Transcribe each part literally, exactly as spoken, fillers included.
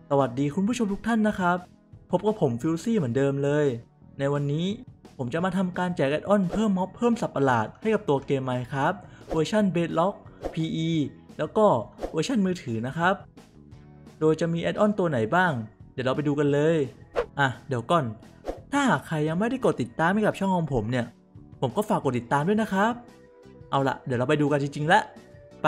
สวัสดีคุณผู้ชมทุกท่านนะครับพบกับผมฟิวซี่เหมือนเดิมเลยในวันนี้ผมจะมาทำการแจกแอดออนเพิ่มม็อบเพิ่มสัตว์ประหลาดให้กับตัวเกม Minecraft เวอร์ชัน Bedrock พี อี แล้วก็เวอร์ชันมือถือนะครับโดยจะมีแอดออนตัวไหนบ้างเดี๋ยวเราไปดูกันเลยอ่ะเดี๋ยวก่อนถ้าหากใครยังไม่ได้กดติดตามให้กับช่องของผมเนี่ยผมก็ฝากกดติดตามด้วยนะครับเอาละเดี๋ยวเราไปดูกันจริงๆแล้วไป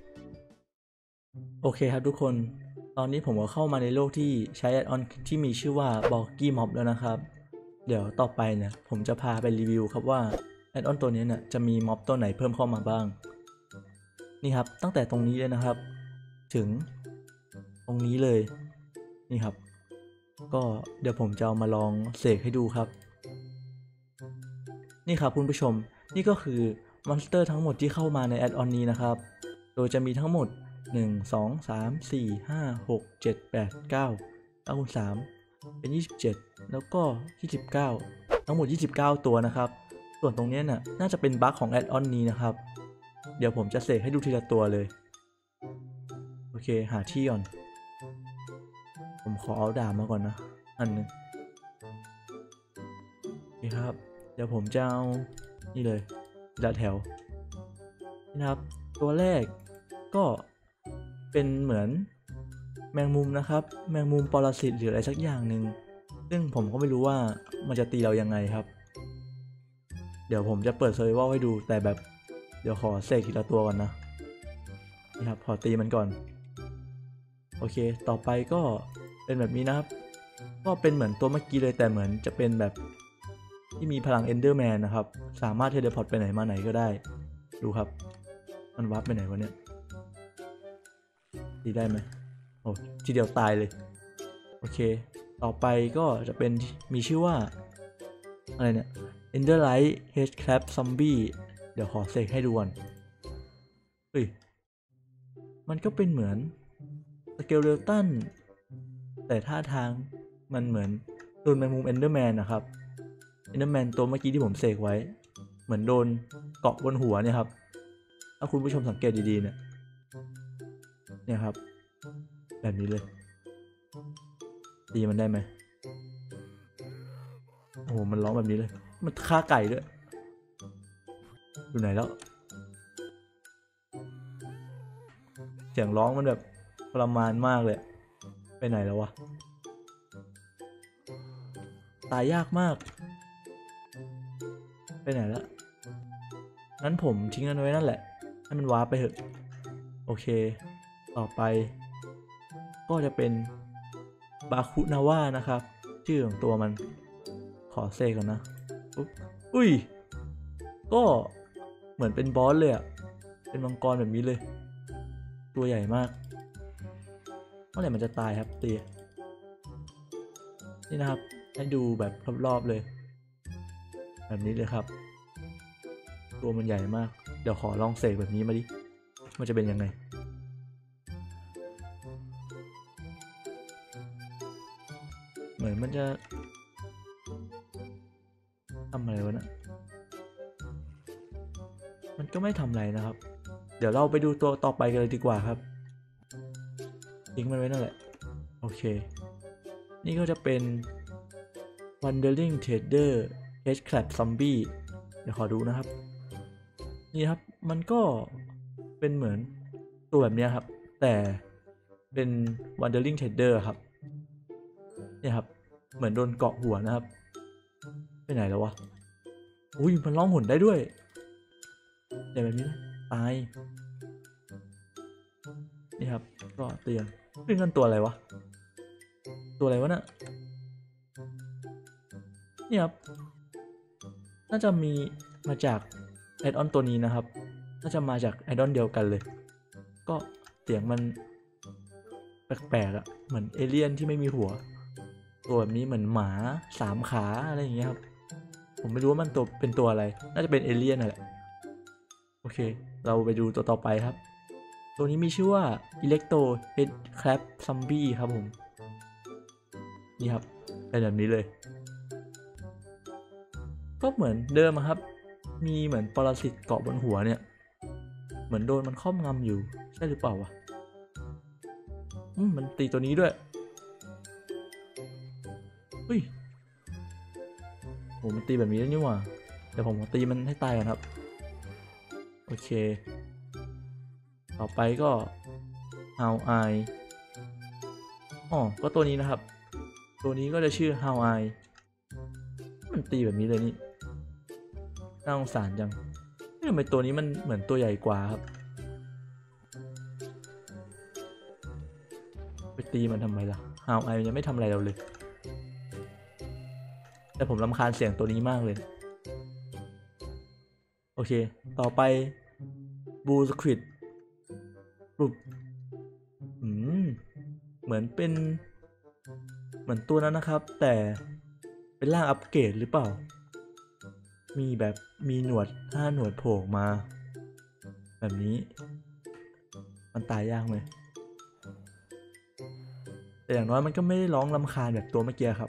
โอเคครับทุกคนตอนนี้ผมก็เข้ามาในโลกที่ใช้แอดออนที่มีชื่อว่า Bulky Mob แล้วนะครับเดี๋ยวต่อไปเนี่ยผมจะพาไปรีวิวครับว่าแอดออนตัวนี้เนี่ยจะมีม็อบตัวไหนเพิ่มเข้ามาบ้างนี่ครับตั้งแต่ตรงนี้เลยนะครับถึงตรงนี้เลยนี่ครับก็เดี๋ยวผมจะเอามาลองเสกให้ดูครับนี่ครับคุณผู้ชมนี่ก็คือมอนสเตอร์ทั้งหมดที่เข้ามาในแอดออนนี้นะครับโดยจะมีทั้งหมดหนึ่ง สอง สาม สี่ ห้า หก เจ็ด แปด เก้า เก้าคูณสามเป็นยี่สิบเจ็ดแล้วก็ยี่สิบเก้าทั้งหมดยี่สิบเก้าตัวนะครับส่วนตรงนี้น่ะน่าจะเป็นบั๊กของแอดออนนี้นะครับเดี๋ยวผมจะเสกให้ดูทีละตัวเลยโอเคหาที่ก่อนผมขอเอาดาบมาก่อนนะอันนึงโอเคครับเดี๋ยวผมจะเอานี่เลยละแถวนี่นะครับตัวแรกก็เป็นเหมือนแมงมุมนะครับแมงมุมปรสิตหรืออะไรสักอย่างหนึ่งซึ่งผมก็ไม่รู้ว่ามันจะตีเรายังไงครับเดี๋ยวผมจะเปิดเซอร์ไวลให้ดูแต่แบบเดี๋ยวขอเสกทีละตัวก่อนนะนี่ครับขอตีมันก่อนโอเคต่อไปก็เป็นแบบนี้นะครับก็เป็นเหมือนตัวเมื่อกี้เลยแต่เหมือนจะเป็นแบบที่มีพลังเอนเดอร์แมนนะครับสามารถเทเลพอร์ตไปไหนมาไหนก็ได้ดูครับมันวาร์ปไปไหนวะเนี่ยตีได้ไหมโอ้ทีเดียวตายเลยโอเคต่อไปก็จะเป็นมีชื่อว่าอะไรเนี่ย Enderite Headcrab Zombie เดี๋ยวขอเสกให้ดูก่อนเฮ้ยมันก็เป็นเหมือนสเกเลตันแต่ท่าทางมันเหมือนโดนแมงมุม Enderman นะครับ Enderman ตัวเมื่อกี้ที่ผมเสกไว้เหมือนโดนเกาะบนหัวเนี่ยครับถ้าคุณผู้ชมสังเกตดีๆเนี่ยเนี่ยครับแบบนี้เลยตีมันได้ไหมโอ้โหมันร้องแบบนี้เลยมันฆ่าไก่ด้วยอยู่ไหนแล้วเสียงร้องมันแบบทรมานมากเลยไปไหนแล้ววะตายยากมากไปไหนแล้วงั้นผมทิ้งมันไว้นั่นแหละให้มันวาร์ปไปเถอะโอเคต่อไปก็จะเป็นบาคุนาว่านะครับชื่อของตัวมันขอเซก่อนนะอุ๊บอุ้ยก็เหมือนเป็นบอสเลยอะเป็นมังกรแบบนี้เลยตัวใหญ่มากเมื่อไหร่มันจะตายครับตีนี่นะครับให้ดูแบบรอบๆเลยแบบนี้เลยครับตัวมันใหญ่มากเดี๋ยวขอลองเสกแบบนี้มาดิมันจะเป็นยังไงเหมือนมันจะทำอะไรวะนะมันก็ไม่ทำอะไรนะครับเดี๋ยวเราไปดูตัวต่อไปกันเลยดีกว่าครับทิ้งมันไว้นั่นแหละโอเคนี่ก็จะเป็น Wandering Trader Headcrab Zombie เดี๋ยวขอดูนะครับนี่ครับมันก็เป็นเหมือนตัวแบบนี้ครับแต่เป็น Wandering Trader ครับเนี่ยครับเหมือนโดนเกาะหัวนะครับไปไหนแล้ววะอุ้ยมันร้องหนได้ด้วยแต่แบบนี้นะตายนี่ครับก็เตียงเป็นกันตัวอะไรวะตัวอะไรวะน่ะนี่ครับน่าจะมีมาจากแอดออนตัวนี้นะครับน่าจะมาจากแอดออนเดียวกันเลยก็เสียงมันแปลกๆอะเหมือนเอเลี่ยนที่ไม่มีหัวตัวแบบนี้เหมือนหมาสามขาอะไรอย่างเงี้ยครับผมไม่รู้ว่ามันตัวเป็นตัวอะไรน่าจะเป็นเอเลี่ยนนั่นแหละโอเคเราไปดูตัวต่อไปครับตัวนี้มีชื่อว่า Electro Headcrab Zombie ครับผมนี่ครับเป็นแบบนี้เลยก็เหมือนเดิมครับมีเหมือนปรสิตเกาะบนหัวเนี่ยเหมือนโดนมันครอบงำอยู่ใช่หรือเปล่าวะอืมมันตีตัวนี้ด้วยเฮ้ยผมมันตีแบบนี้ได้นี่หว่าเดี๋ยวผมตีมันให้ตายก่อนครับโอเคต่อไปก็ how I อ๋อก็ตัวนี้นะครับตัวนี้ก็จะชื่อ how I มันตีแบบนี้เลยนี่น่าสงสารจังทำไมตัวนี้มันเหมือนตัวใหญ่กว่าครับไปตีมันทำไมล่ะ how I ยังไม่ทำอะไรเราเลยแต่ผมรำคาญเสียงตัวนี้มากเลยโอเคต่อไปบูสควิดรูปอืมเหมือนเป็นเหมือนตัวนั้นนะครับแต่เป็นร่างอัปเกรดหรือเปล่ามีแบบมีหนวดห้าหนวดโผล่มาแบบนี้มันตายยากไหมแต่อย่างน้อยมันก็ไม่ได้ร้องรำคาญแบบตัวเมื่อกี้ครับ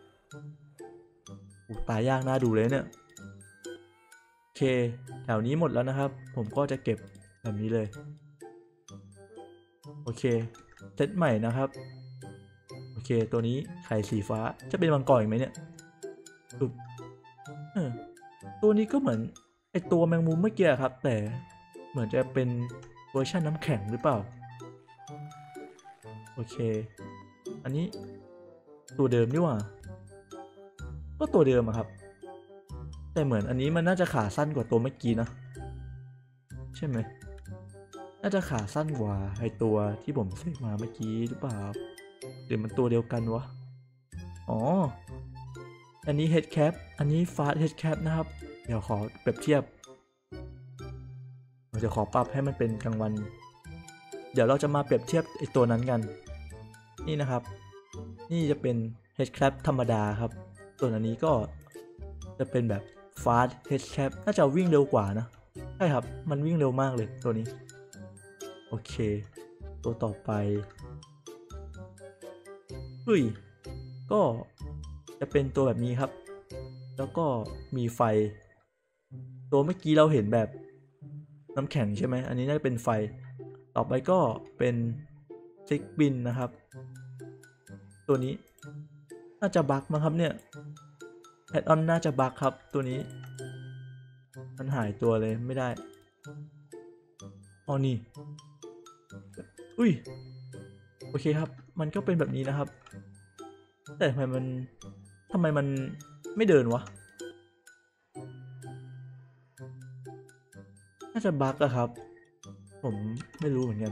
ตายยากน่าดูเลยเนี่ยโอเคแถวนี้หมดแล้วนะครับผมก็จะเก็บแบบนี้เลยโอเคเซตใหม่นะครับโอเคตัวนี้ไข่สีฟ้าจะเป็นมังกรอีกไหมเนี่ยตุ๊บเออตัวนี้ก็เหมือนไอตัวแมงมุมเมื่อกี้ครับแต่เหมือนจะเป็นเวอร์ชันน้ำแข็งหรือเปล่าโอเคอันนี้ตัวเดิมนี่หว่าก็ตัวเดิมอะครับแต่เหมือนอันนี้มันน่าจะขาสั้นกว่าตัวเมื่อกี้นะใช่ไหมน่าจะขาสั้นกว่าไอตัวที่ผมเสกมาเมื่อกี้หรือเปล่าหรือมันตัวเดียวกันวะอ๋ออันนี้ head cap อันนี้ fast head cap นะครับเดี๋ยวขอเปรียบเทียบเราจะขอปรับให้มันเป็นกลางวันเดี๋ยวเราจะมาเปรียบเทียบไอตัวนั้นกันนี่นะครับนี่จะเป็น head cap ธรรมดาครับส่วนอันนี้ก็จะเป็นแบบ fast head cap น่าจะวิ่งเร็วกว่านะใช่ครับมันวิ่งเร็วมากเลยตัวนี้โอเคตัวต่อไปเฮ้ยก็จะเป็นตัวแบบนี้ครับแล้วก็มีไฟตัวเมื่อกี้เราเห็นแบบน้ำแข็งใช่ไหมอันนี้น่าจะเป็นไฟต่อไปก็เป็นซิกบินนะครับตัวนี้น่าจะบั๊กมั้งครับเนี่ยแพทออนน่าจะบั๊กครับตัวนี้มันหายตัวเลยไม่ได้อ๋อนี่อุ้ยโอเคครับมันก็เป็นแบบนี้นะครับแต่ทำไมมันทำไมมันไม่เดินวะน่าจะบั๊กอะครับผมไม่รู้เหมือนกัน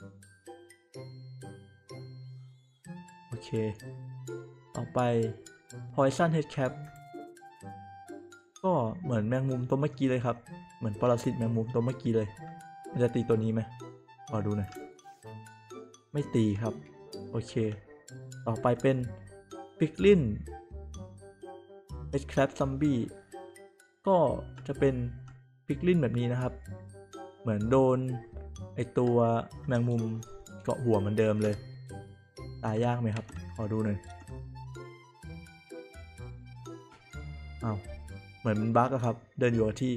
โอเคต่อไป Poison Head Cap ก็เหมือนแมงมุมตัวเมื่อกี้เลยครับเหมือนปรสิตแมงมุมตัวเมื่อกี้เลยมันจะตีตัวนี้ไหมขอดูหน่อยไม่ตีครับโอเคต่อไปเป็น Piglin Headcrab Zombie ก็จะเป็น Piglin แบบนี้นะครับเหมือนโดนไอตัวแมงมุมเกาะหัวเหมือนเดิมเลยตายยากไหมครับขอดูหน่อยอ้าวเหมือนมันบั๊กอะครับเดินอยู่ที่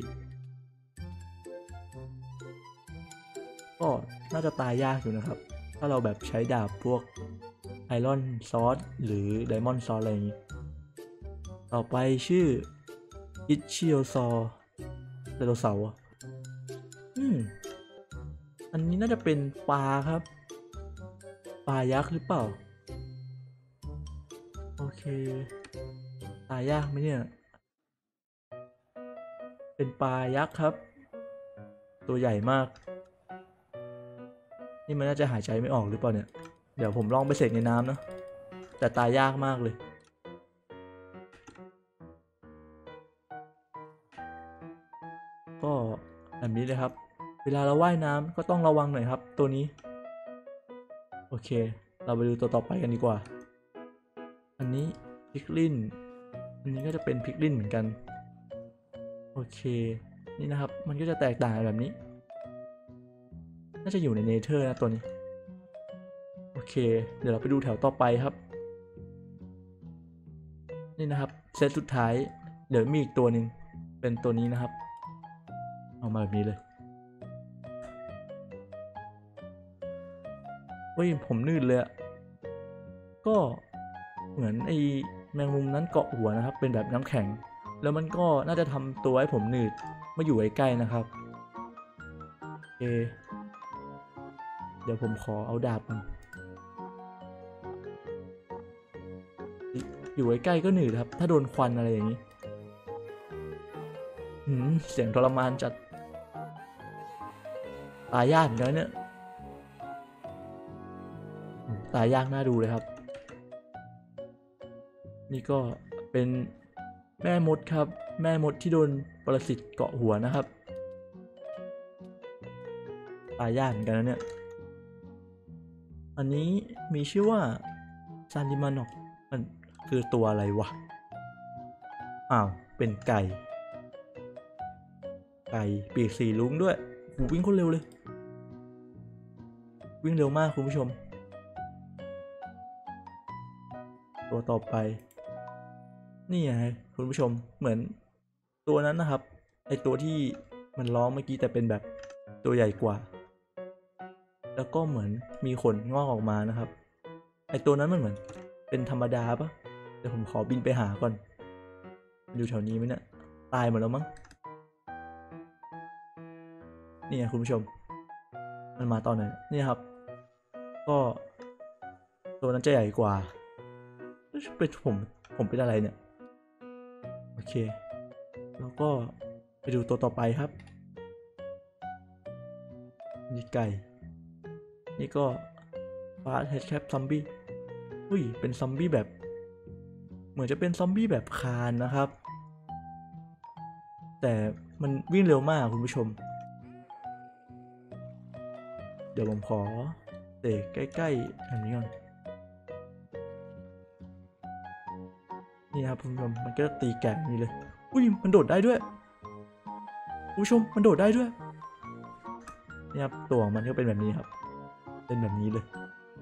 ก็น่าจะตายยากอยู่นะครับถ้าเราแบบใช้ดาบพวกไอรอนซอสหรือไดมอนด์ซอสอะไรอย่างนี้ต่อไปชื่ออิชิโอซอไดโนเสาร์อืมอันนี้น่าจะเป็นปลาครับปลายักษ์หรือเปล่าโอเคตายยากไหมเนี่ยเป็นปลายักษ์ครับตัวใหญ่มากนี่มันน่าจะหายใจไม่ออกหรือเปล่าเนี่ยเดี๋ยวผมลองไปเสกในน้ำนะแต่ตายยากมากเลยก็แบบนี้เลยครับเวลาเราว่ายน้ำก็ต้องระวังหน่อยครับตัวนี้โอเคเราไปดูตัวต่อไปกันดีกว่าอันนี้พิกลินอันนี้ก็จะเป็นพิกลินเหมือนกันโอเคนี่นะครับมันก็จะแตกต่างแบบนี้น่าจะอยู่ในเนเธอร์นะตัวนี้โอเคเดี๋ยวเราไปดูแถวต่อไปครับนี่นะครับเซตสุดท้ายเดี๋ยวมีอีกตัวหนึ่งเป็นตัวนี้นะครับเอามาแบบนี้เลยเฮ้ยผมนืดเลยอะก็เหมือนไอ้แมงมุมนั้นเกาะหัวนะครับเป็นแบบน้ำแข็งแล้วมันก็น่าจะทำตัวให้ผมหนืดมาอยู่ใกล้ๆนะครับโอเคเดี๋ยวผมขอเอาดาบมันอยู่ใกล้ๆก็หนืดครับถ้าโดนควันอะไรอย่างนี้หืมเสียงทรมานจัดตายยากเหมือนกันเนี่ยตายยากน่าดูเลยครับนี่ก็เป็นแม่มดครับแม่มดที่โดนปรสิตเกาะหัวนะครับตายยากเหมือนกันนะเนี่ยอันนี้มีชื่อว่าซานิมานอกมันคือตัวอะไรวะอ้าวเป็นไก่ไก่ปีกสีลุ้งด้วยหูวิ่งคนเร็วเลยวิ่งเร็วมากคุณผู้ชมตัวต่อไปนี่ไงคุณผู้ชมเหมือนตัวนั้นนะครับไอตัวที่มันร้องเมื่อกี้แต่เป็นแบบตัวใหญ่กว่าแล้วก็เหมือนมีขนงอกออกมานะครับไอตัวนั้นมันเหมือนเป็นธรรมดาปะเดี๋ยวผมขอบินไปหาก่อนอยู่แถวนี้ไหมเนี่ยตายหมดแล้วมั้งนี่ไงคุณผู้ชมมันมาตอนไหนนี่ครับก็ตัวนั้นจะใหญ่กว่าเป็นผมผมเป็นอะไรเนี่ยโอเคแล้วก็ไปดูตัวต่อไปครับนี่ไก่นี่ก็ฟาสต์แฮชแคปซอมบี้อุ้ยเป็นซอมบี้แบบเหมือนจะเป็นซอมบี้แบบคานนะครับแต่มันวิ่งเร็วมากคุณผู้ชมเดี๋ยวผมขอเตะใกล้ๆอันนี้ก่อนนี่ครับคุณผู้ชมมันก็ตีแกะนี่เลยอุ้ยมันโดดได้ด้วยคุณผู้ชมมันโดดได้ด้วยนี่ครับตัวของมันก็เป็นแบบนี้ครับเป็นแบบนี้เลย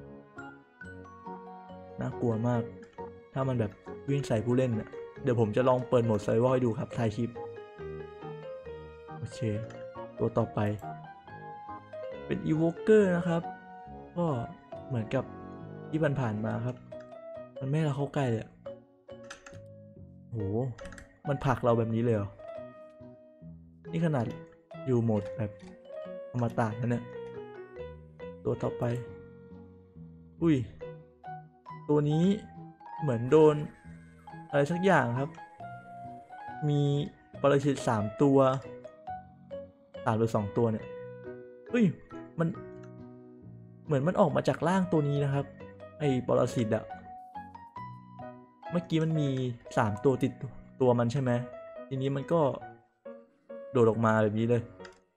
น่ากลัวมากถ้ามันแบบวิ่งใส่ผู้เล่นเนี่ยเดี๋ยวผมจะลองเปิดโหมดไซวอลให้ดูครับถ่ายคลิปโอเคตัวต่อไปเป็นอีโวเกอร์นะครับก็เหมือนกับที่ผ่านๆมาครับมันไม่ให้เราเข้าใกล้เลยโหมันผลักเราแบบนี้เลยเหรอนี่ขนาดอยู่โหมดแบบอมตะนั่นเนี่ยตัวต่อไปอุ้ยตัวนี้เหมือนโดนอะไรสักอย่างครับมีปรสิตสามตัวสามหรือสองตัวเนี่ยอุ้ยมันเหมือนมันออกมาจากร่างตัวนี้นะครับไอ้ปรสิตอะเมื่อกี้มันมีสามตัวติดตัวมันใช่ไหมทีนี้มันก็โดดออกมาแบบนี้เลย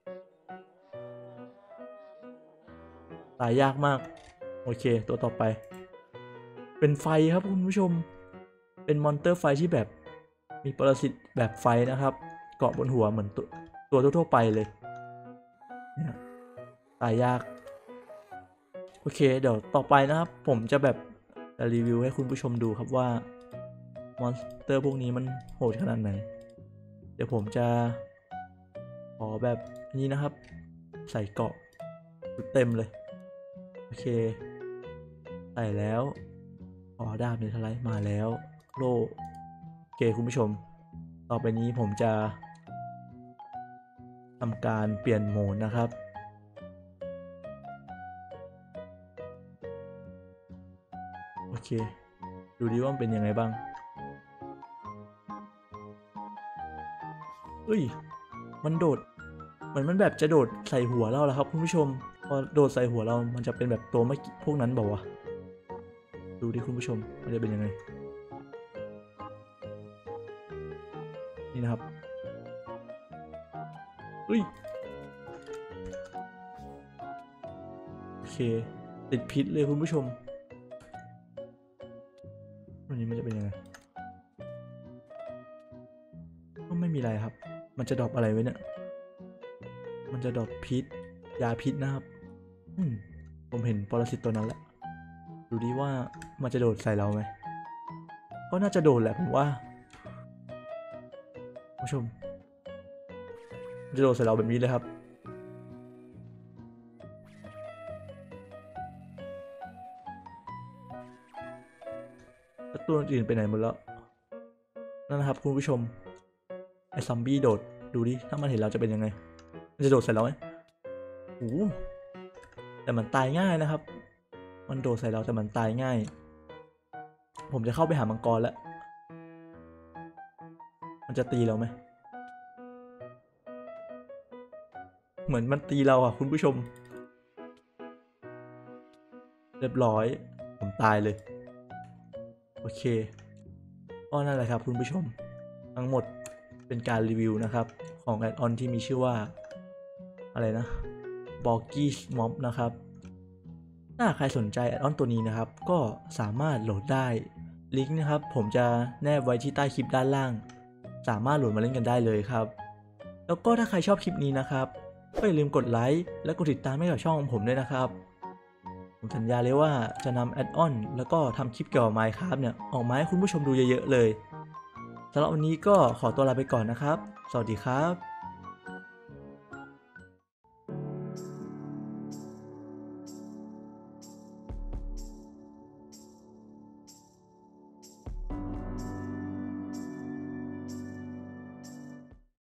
ตายยากมากโอเคตัวต่อไปเป็นไฟครับคุณผู้ชมเป็นมอนเตอร์ไฟที่แบบมีปรสิตแบบไฟนะครับเกาะบนหัวเหมือนตัวตัวทั่วๆไปเลยเนี่ยตายยากโอเคเดี๋ยวต่อไปนะครับผมจะแบบจะรีวิวให้คุณผู้ชมดูครับว่ามอนสเตอร์พวกนี้มันโหดขนาดไหนเดี๋ยวผมจะขอแบบนี้นะครับใส่เกาะเต็มเลยโอเคใส่แล้วขอดาบเนเธอร์ไลท์มาแล้วโล่โอเคคุณผู้ชมต่อไปนี้ผมจะทำการเปลี่ยนโหมดนะครับโอเคดูดิว่ามันเป็นยังไงบ้างเฮ้ยมันโดดเหมือนมันแบบจะโดดใส่หัวเราแล้วครับคุณผู้ชมพอโดดใส่หัวเรามันจะเป็นแบบตัวเมื่อกี้พวกนั้นบอกว่าดูดิคุณผู้ชมมันจะเป็นยังไงนี่นะครับเฮ้ยโอเคติดพิษเลยคุณผู้ชมวันนี้มันจะเป็นยังไงก็ไม่มีอะไรครับมันจะดรอปอะไรไว้เนี่ยมันจะดรอปพิษยาพิษนะครับอืมผมเห็นปรสิตตัวนั้นแหละดูดิว่ามันจะโดดใส่เราไหมก็น่าจะโดดแหละผมว่าผู้ชมจะโดดใส่เราแบบนี้เลยครับแล้วตัวอื่นไปไหนหมดแล้วนั่นนะครับคุณผู้ชมไอ้ซอมบี้โดดดูดิถ้ามันเห็นเราจะเป็นยังไงมันจะโดดใส่เราไหมโอ้แต่มันตายง่ายนะครับมันโดดใส่เราแต่มันตายง่ายผมจะเข้าไปหามังกรแล้วมันจะตีเราไหมเหมือนมันตีเราอ่ะคุณผู้ชมเรียบร้อยผมตายเลยโอเคก็นั่นแหละครับคุณผู้ชมทั้งหมดเป็นการรีวิวนะครับของแอดออนที่มีชื่อว่าอะไรนะ Borgis Mob นะครับถ้าใครสนใจแอดออนตัวนี้นะครับก็สามารถโหลดได้ลิงก์นะครับผมจะแนบไว้ที่ใต้คลิปด้านล่างสามารถโหลดมาเล่นกันได้เลยครับแล้วก็ถ้าใครชอบคลิปนี้นะครับก็อย่าลืมกดไลค์และกดติดตามให้กับช่องของผมด้วยนะครับผมสัญญาเลยว่าจะนำแอดออนแล้วก็ทำคลิปเกี่ยวกับ Minecraft เนี่ยออกมาให้คุณผู้ชมดูเยอะๆเลยสำหรับวันนี้ก็ขอตัวลาไปก่อนนะครับสวัสดีครับ